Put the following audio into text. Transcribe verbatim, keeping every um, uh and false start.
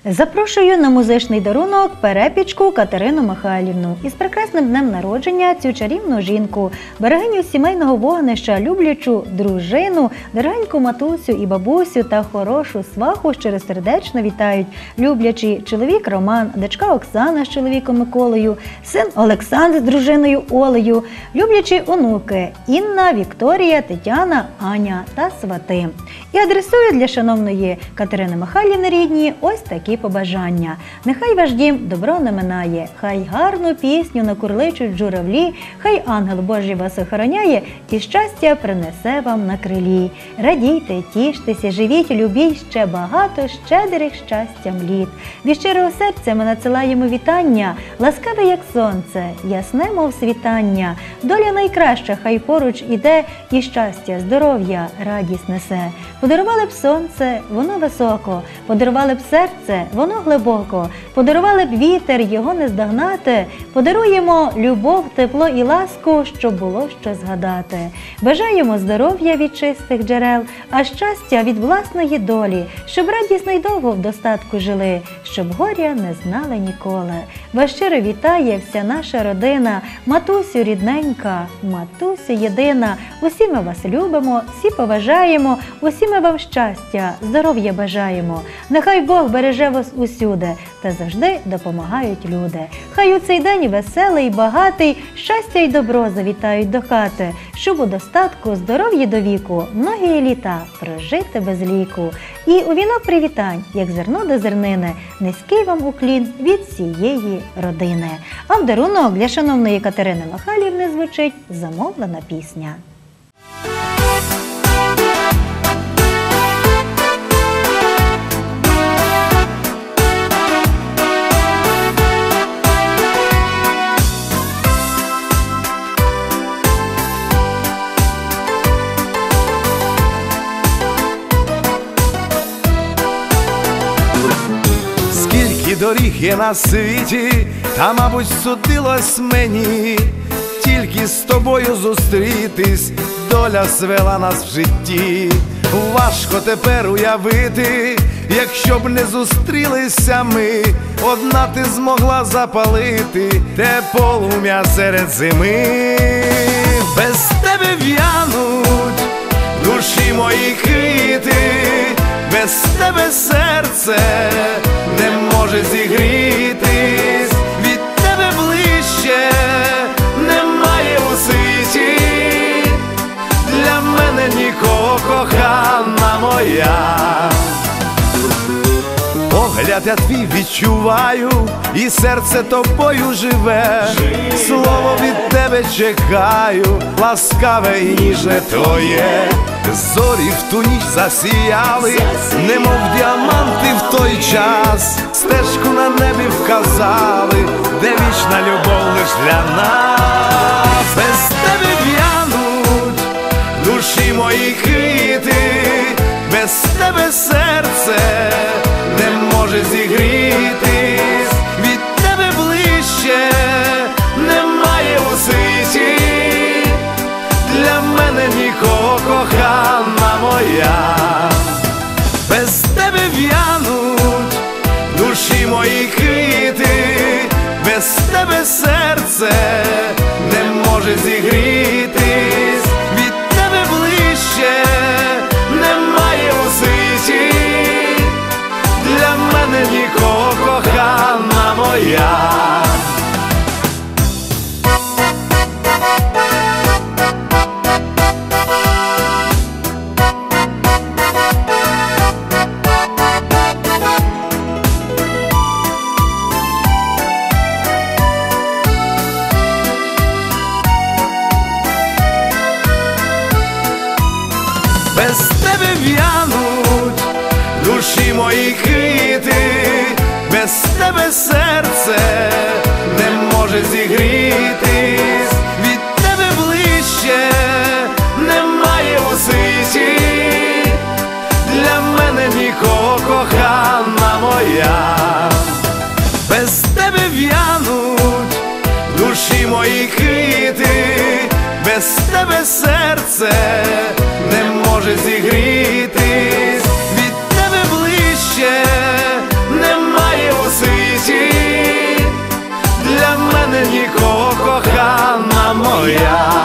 Запрошую на музичний дарунок перепічку Катерину Михайлівну. Із прекрасним днем народження цю чарівну жінку, берегиню сімейного вогнища, люблячу дружину, дорогеньку матусю і бабусю та хорошу сваху щиросердечно вітають люблячий чоловік Роман, дочка Оксана з чоловіком Миколою, син Олександр з дружиною Олею, люблячі онуки Інна, Вікторія, Тетяна, Аня та свати. І адресую для шановної Катерини Михайлівни рідні ось такі побажання. Нехай ваш дім добро не минає, хай гарну пісню накурличуть журавлі, хай ангел Божий вас охороняє і щастя принесе вам на крилі. Радійте, тіштеся, живіть, любіть ще багато щедрих щастям літ. Від щирого серця ми надсилаємо вітання, ласкаве як сонце, ясне мов світання. Доля найкраща хай поруч іде і щастя, здоров'я, радість несе. Подарували б сонце, воно високо, подарували б серце, воно глибоко, подарували б вітер, його не здогнати, подаруємо любов, тепло і ласку, щоб було що згадати. Бажаємо здоров'я від чистих джерел, а щастя від власної долі, щоб радісно й довго в достатку жили, щоб горя не знали ніколи. Вас щиро вітає вся наша родина, матусю рідненька, матусю єдина. Усі ми вас любимо, всі поважаємо, усі ми вам щастя, здоров'я бажаємо. Нехай Бог береже вас усюди, та завжди допомагають люди. Хай у цей день веселий і багатий, щастя й добро завітають до хати, щоб у достатку, здоров'ї до віку, многії літа прожити без ліку. І у вінок привітань, як зерно до зернини, низький вам уклін від всієї родини. А в дарунок для шановної Катерини Михайлівни звучить замовлена пісня. Доріг є на світі, та, мабуть, судилось мені тільки з тобою зустрітись, доля звела нас в житті. Важко тепер уявити, якщо б не зустрілися ми, одна ти змогла запалити те полум'я серед зими. Без тебе в'януть душі мої квіти, без тебе серце не може зігрітись, від тебе ближче немає у світі, для мене нікого, кохана моя. Погляд я твій відчуваю, і серце тобою живе, слово від тебе чекаю, ласкаве і ніжне твоє. Зорі в ту ніч засіяли, немов діаманти в той час, стежку на небі вказали, де вічна любов лиш для нас. Без тебе в'януть душі мої квіти, без тебе серце не може зігрітись, від тебе ближче немає у світі, для мене нікого, кохана моя. Без тебе в'януть душі мої квіти, без тебе серце не може зігрітись, від тебе ближче немає у світі, для мене нікого, кохана моя. Без тебе в'януть душі мої квіти, без тебе серце не може зігрітись, від тебе ближче немає у світі, для мене нікого, кохана моя. Без тебе в'януть душі мої квіти, без тебе серце не може зігрітись, від тебе ближче немає моя.